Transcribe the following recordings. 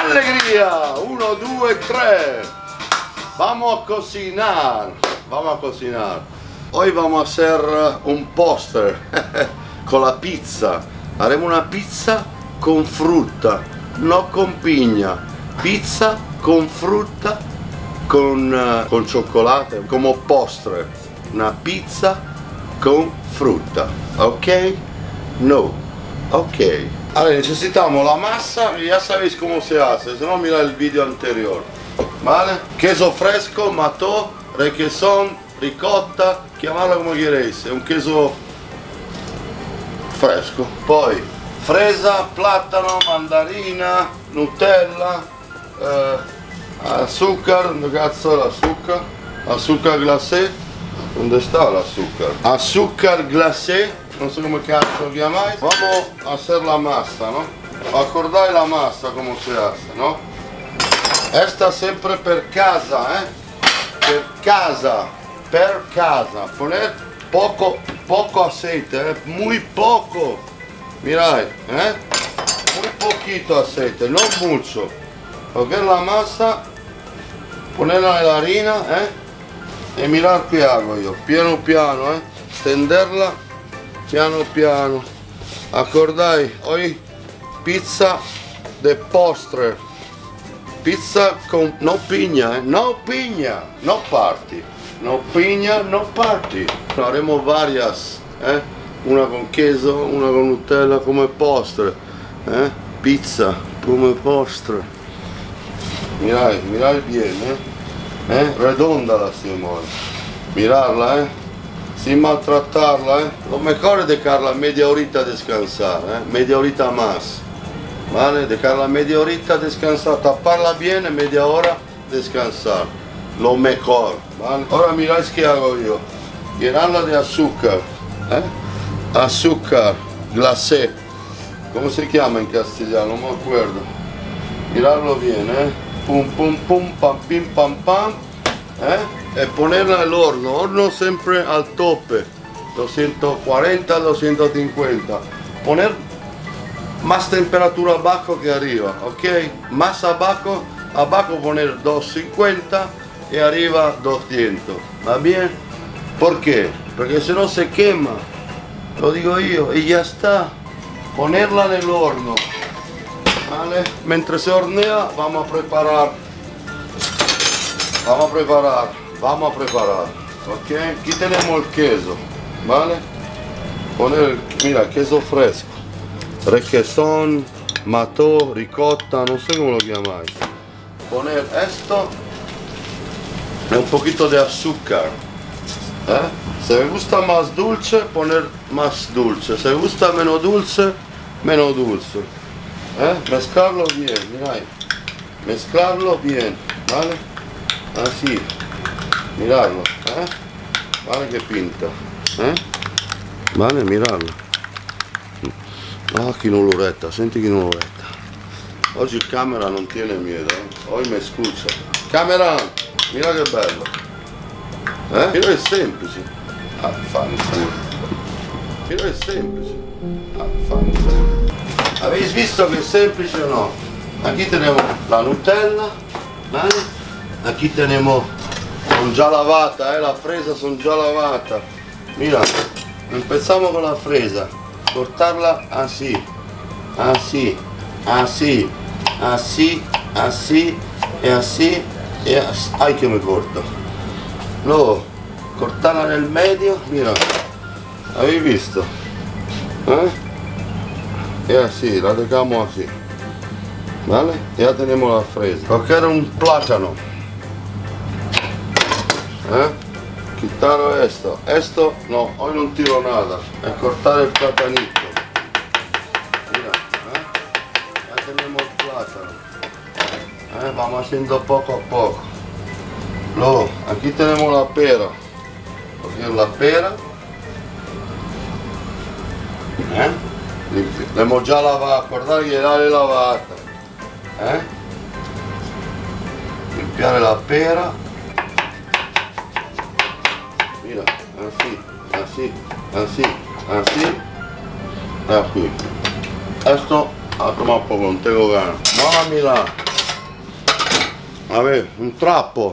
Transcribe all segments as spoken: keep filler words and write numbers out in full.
¡Alegría! Uno, dos, tres. Vamos a cocinar. Vamos a cocinar. Hoy vamos a hacer un postre con la pizza. Haremos una pizza con frutta, no con piña. Pizza con frutta, con, uh, con chocolate, como postre. Una pizza con frutta. ¿Ok? No. Ok. Ahora necesitamos la masa y ya sabéis cómo se hace, si no mira el vídeo anterior. ¿Vale? Queso fresco, mató, requesón, ricotta, llamarlo como queréis, è un queso fresco. Poi fresa, platano, mandarina, Nutella, eh, azúcar, ¿dónde cazzo è l'azúcar? Azúcar glacé, ¿dónde está el azúcar? Azúcar glacé, non so come cazzo lo chiamáis. Vamos a hacer la masa, ¿no? Acordáis la masa como se hace, ¿no? Esta sempre per casa, eh? Per casa, per casa. Poner poco, poco aceite, eh? Muy poco. Mirad, eh? Muy poquito aceite, no mucho. Coger la masa, ponerla en la harina, eh? Y mirad qué hago yo, piano piano, eh? Stenderla, piano piano. Acordáis, hoy pizza de postre. Pizza con no piña, eh? No piña, no party. No piña, no party. Haremos varias, eh? Una con queso, una con Nutella come postre, eh? Pizza come postre. Mirad, mirad bien, eh? eh? Redonda la hacemos. Mirarla, eh? Sin maltratarla, eh? Lo mejor es dejarla media horita descansar, eh? Media horita más. ¿Vale? Dejarla media horita descansar, taparla bien y media hora descansar. Lo mejor, ¿vale? Ahora miráis qué hago yo. Llenarla de azúcar, ¿eh? Azúcar glacé. ¿Cómo se llama en castellano? No me acuerdo. Mirarlo bien, ¿eh? Pum, pum, pum, pam, pim, pam, pam. ¿Eh? Y ponerla al horno. Horno siempre al tope. doscientos cuarenta, doscientos cincuenta. Poner más temperatura abajo que arriba, ok? Más abajo, abajo poner doscientos cincuenta y arriba doscientos, ¿va bien? ¿Por qué? Porque si no se quema, lo digo yo, y ya está. Ponerla en el horno, ¿vale? Mientras se hornea, vamos a preparar, vamos a preparar, vamos a preparar, ok? Aquí tenemos el queso, ¿vale? Poner, mira, queso fresco. Requesón, mató, ricotta, no sé cómo lo llamáis. Poner esto y un poquito de azúcar. ¿Eh? Si me gusta más dulce, poner más dulce. Si me gusta menos dulce, menos dulce. ¿Eh? Mezclarlo bien, mirad. Mezclarlo bien, ¿vale? Así. Miradlo, ¿eh? Vale que pinta. ¿Eh? Vale, miradlo. Ah, chi non lo retta, senti chi non lo retta. Oggi il camera non tiene miedo, eh? Oggi mi scusa. Camera, mira che bello. Eh? Mira che semplice. Ah, fanculo. Mira che semplice. Ah, fanculo. Avete visto che è semplice o no? Aquí tenemos la Nutella, ¿vale? Aquí tenemos, son già lavata, eh? La fresa son già lavata. Mira, empezamos con la fresa. Cortarla así, así, así, así, así y así y así. Ay, que me corto. Luego cortarla en el medio, mira, ¿habéis visto? ¿Eh? Y así, la dejamos así, ¿vale? Ya tenemos la fresa. Coger un plátano, ¿eh? Quitar esto, esto no, hoy no tiro nada, es cortar el platanito. Mira, ¿eh? Ya tenemos el plátano. ¿Eh? Vamos haciendo poco a poco. Luego, aquí tenemos la pera. Coger la pera. ¿Eh? La hemos ya lavado, acordar que era lavata. ¿Eh? Limpiare la pera. Mira, así, así, así, así, aquí. Esto a tomar poco, no tengo ganas. Mamma mia, A ver, un trappo.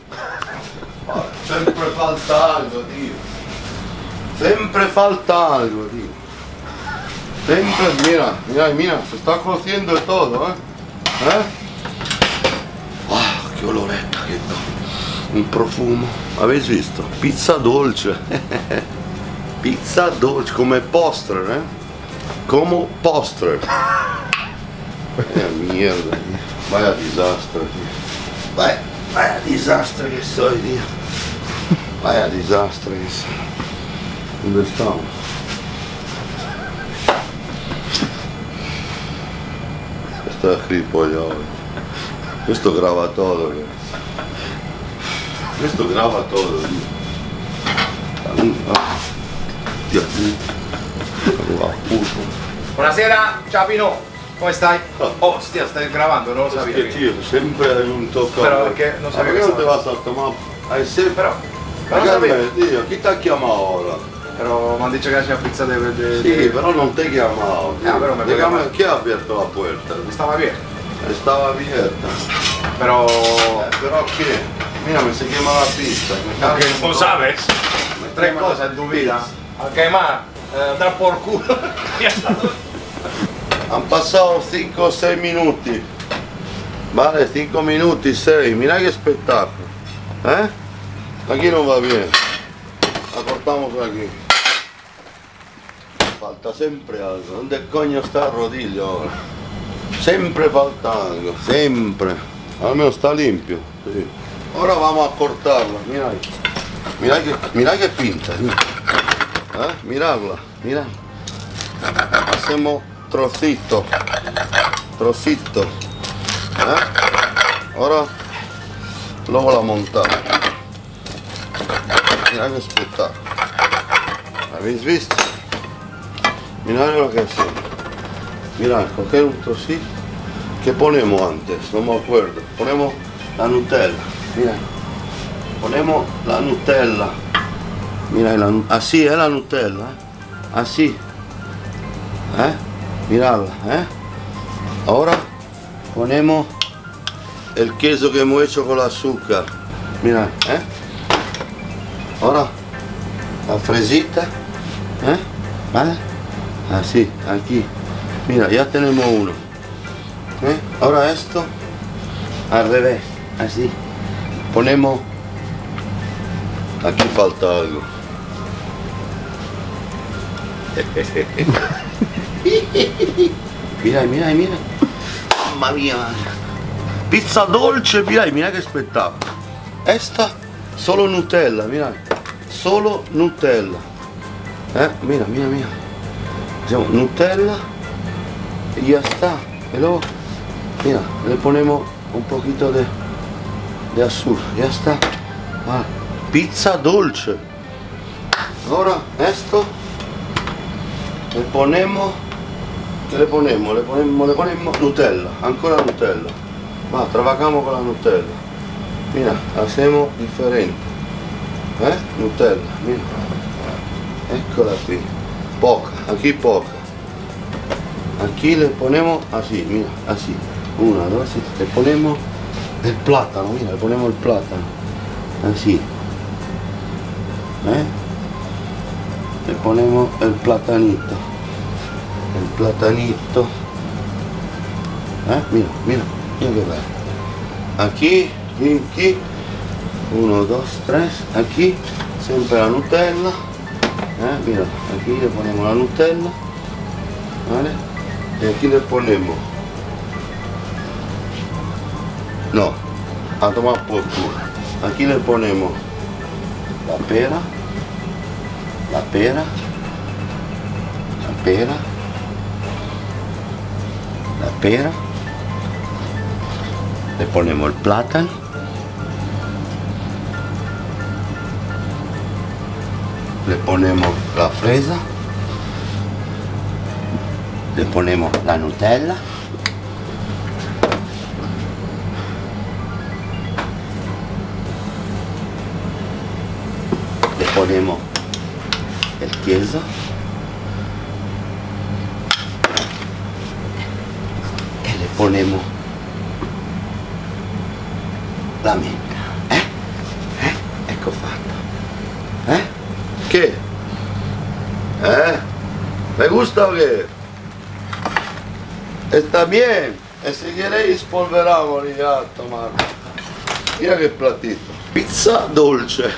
Sempre falta algo, tío. Sempre falta algo, tío. Sempre, mira, mira, mira, se está cociendo y todo, ¿eh? ¿Eh? Ah, qué oloretta che da. Un profumo. ¿Habéis visto? Pizza dolce. Pizza dolce, come postre, ¿eh? Como postre. Vaya mierda, tío. Vaya desastre, tío. Vaya, vaya desastre che soy, tío. Vaya desastre che soy. ¿Dónde estamos? Sto gilipollas. Questo grava todo, ragazzi. Questo grava todo, tío. Dio, Buonasera, ciao Pino, come stai? Oh, stia, stai gravando, non lo Es sapevo. que, tío, siempre hay un toque. Pero es que no sabía ¿Por qué que no te vas a tomar? Hay siempre. Però, però Pero, lo sapevo. tío, ¿quién te ha llamado ahora? Però mi hanno detto che c'è la pizza de, de, Sí, de- pero no te he llamado. tío. Ah, pero me Dígame, puede- ¿quién ha abierto la puerta? Stava bene. Estaba abierta. Però... Eh, pero ¿qué? Mira, me se quema la pizza. Me cago Perché en non todo. sabes? Me Tre quema cose la in tu vita. pizza. A quemar, eh, dar por culo. Han pasado cinco o seis minutos. Vale, cinco minutos, seis. Mira qué espectáculo. ¿Eh? Aquí no va bien. La cortamos aquí. Falta siempre algo. ¿Dónde coño está el rodillo ahora? Siempre falta algo. Siempre. Almeno está limpio. Sí. Ahora vamos a cortarla. Mira ahí. Mira que, mira que pinta. Mira. ¿Eh? Miradla. Mira. Hacemos trocito. Trocito. ¿Eh? Ahora luego la montamos. Mira que espectáculo. ¿Habéis visto? Mirad lo que hacemos. Mirad, coger un trocito. ¿Qué ponemos antes? No me acuerdo. Ponemos la Nutella. Mira. Ponemos la Nutella. Mira, la, así es la Nutella. ¿Eh? Así. ¿Eh? Miradla. ¿Eh? Ahora ponemos el queso que hemos hecho con el azúcar. Mira, ¿eh? Ahora la fresita, ¿eh? ¿Vale? Así, aquí. Mira, ya tenemos uno. ¿Eh? Ahora esto al revés, así. Ponemos. Aquí falta algo. Mira, mira, mira. Mamma mia. Pizza dolce, mira, mira che spettacolo. Esta solo Nutella, mira. Solo Nutella. Eh, mira, mira, mira. Hacemos Nutella y ya está. Y luego, mira, le ponemos un poquito de, de azúcar. Ya está. Ah, pizza dolce. Ahora esto le ponemos. ¿Qué le ponemos? Le ponemos, le ponemos Nutella, ancora Nutella. Va, trabajamos con la Nutella. Mira, hacemos diferente. ¿Eh? Nutella, mira. Eccola qui. Poca, aquí poca. Aquí le ponemos así, mira, así. Una, dos, así. Le ponemos el plátano, mira, le ponemos el plátano. Así. ¿Eh? Le ponemos el platanito. El platanito. ¿Eh? Mira, mira, mira que bello. Aquí, aquí, aquí. Uno, dos, tres. Aquí, siempre la Nutella. ¿Eh? Mira, aquí le ponemos la Nutella. ¿Vale? Y aquí le ponemos. No, a tomar por culo. Aquí le ponemos la pera. La pera. La pera. La pera, le ponemos el plátano, le ponemos la fresa, le ponemos la Nutella, le ponemos el queso. Ponemos la minchia, eh? Eh? Ecco fatto. Eh? Che? Eh? ¿Me gusta o qué? Está bien. E si queréis polveramos ya a tomar. Mira che platito. Pizza dolce.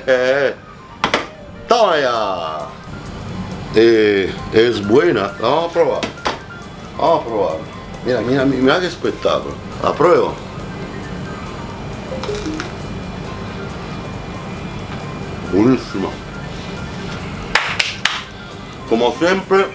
Toma ya. Eh, es buena. Vamos a probar. Vamos a probarla. Mira, mira, mira che spettacolo. La pruebo. Buonissima. Como siempre,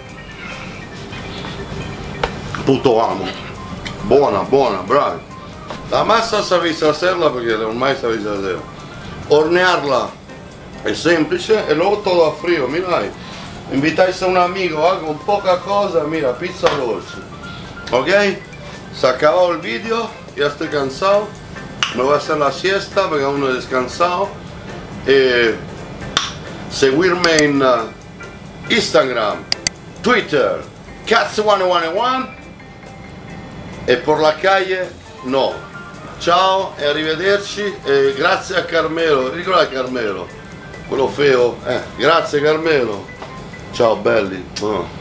puto amo. Buona, buona, bravo. La masa sabéis hacerla porque ormai sabéis hacerla. Hornearla es semplice y luego todo a frío, mira ahí. Invitáis a un amigo, haga con poca cosa, mira, pizza dolce. Ok, se acabó el vídeo, ya estoy cansado. Me voy a hacer la siesta porque aún no he descansado. Eh, seguirme en uh, Instagram, Twitter, Cats uno uno uno e por la calle no. Ciao e arrivederci e grazie a Carmelo, ricorda Carmelo, quello feo, eh, grazie Carmelo, ciao belli. Oh.